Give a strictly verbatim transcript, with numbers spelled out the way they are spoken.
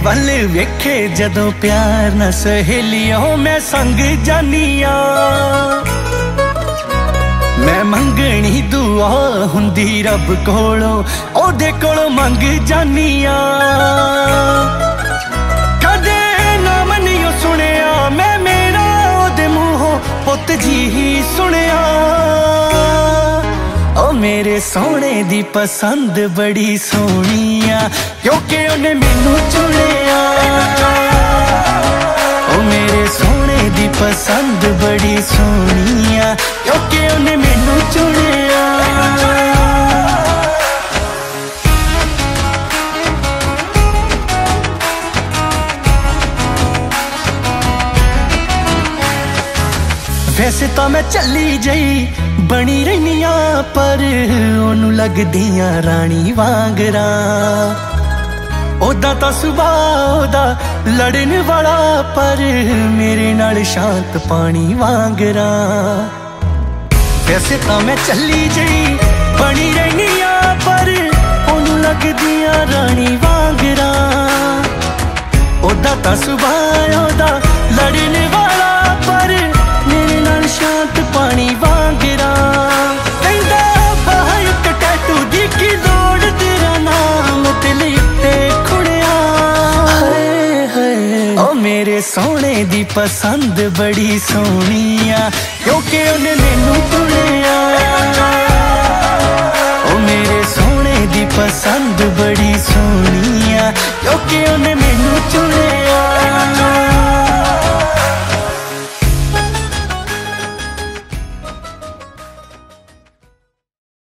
वल वेखे जदों प्यार न सहेलियों मैं संग जानिया। मैं मंगनी दुआ हुंदी रब कोलों ओदे कोलों मंग जानिया। कदे नाम नहीं सुनिया मैं मेरा ओदे मुंहों पुत जी ही सुनिया। ओ मेरे सोने दी पसंद बड़ी सोहनिया क्योंकि उन्हें मैनू चुनिया। ओ मेरे सोने दी पसंद बड़ी सोहनिया क्योंकि उन्हें मैनू चुनिया। वैसे तो मैं चली जई बनी रहनिया पर ओनू लगदियां रानी वांगरा। ओदा तो सुभाव ओदा लड़न वाला पर मेरे नाल शांत पानी वांगरा। वैसे तो मैं चली जई बनी रहनिया पर ओनू लगदियां रानी वांगरा। ओदा तो सुभाव ओदा लड़न वाला पर मेरे नाल शांत पानी वांगरा। कहंदा बाहर एक टैटू दी की लोड़ तेरा नाम दिल ते खुड़िया। हाय हाय ओ मेरे सोने दी पसंद बड़ी सोहनिया क्योंकि उन्हें मैनू चुनिया। ओ मेरे सोने दी पसंद बड़ी सोहनिया क्योंकि उन्हें मैनू चुनिया।